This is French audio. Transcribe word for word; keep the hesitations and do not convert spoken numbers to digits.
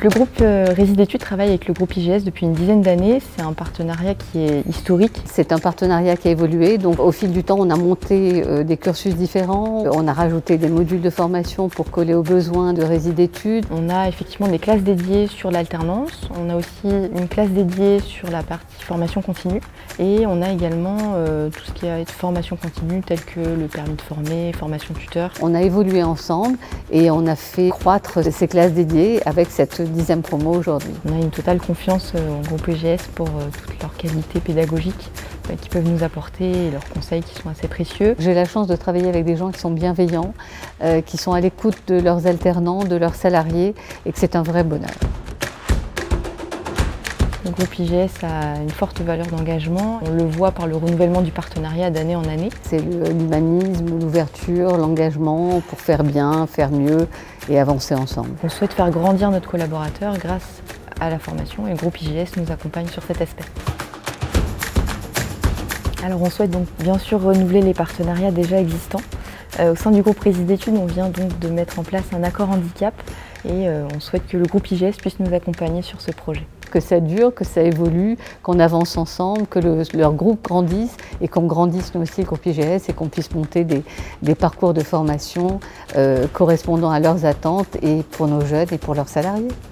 Le groupe Résidetudes travaille avec le groupe I G S depuis une dizaine d'années. C'est un partenariat qui est historique. C'est un partenariat qui a évolué. Donc, au fil du temps, on a monté euh, des cursus différents. On a rajouté des modules de formation pour coller aux besoins de Résidetudes. On a effectivement des classes dédiées sur l'alternance. On a aussi une classe dédiée sur la partie formation continue. Et on a également euh, tout ce qui est formation continue, tel que le permis de former, formation tuteur. On a évolué ensemble et on a fait croître ces classes dédiées avec cette dixième promo aujourd'hui. On a une totale confiance au groupe I G S pour euh, toutes leurs qualités pédagogiques euh, qu'ils peuvent nous apporter et leurs conseils qui sont assez précieux. J'ai la chance de travailler avec des gens qui sont bienveillants, euh, qui sont à l'écoute de leurs alternants, de leurs salariés et que c'est un vrai bonheur. Le groupe I G S a une forte valeur d'engagement. On le voit par le renouvellement du partenariat d'année en année. C'est l'humanisme, l'ouverture, l'engagement pour faire bien, faire mieux et avancer ensemble. On souhaite faire grandir notre collaborateur grâce à la formation et le groupe I G S nous accompagne sur cet aspect. Alors on souhaite donc bien sûr renouveler les partenariats déjà existants. Euh, au sein du groupe Résidetudes, on vient donc de mettre en place un accord handicap et euh, on souhaite que le groupe I G S puisse nous accompagner sur ce projet. Que ça dure, que ça évolue, qu'on avance ensemble, que le, leur groupe grandisse et qu'on grandisse nous aussi, le groupe I G S, et qu'on puisse monter des, des parcours de formation euh, correspondant à leurs attentes et pour nos jeunes et pour leurs salariés.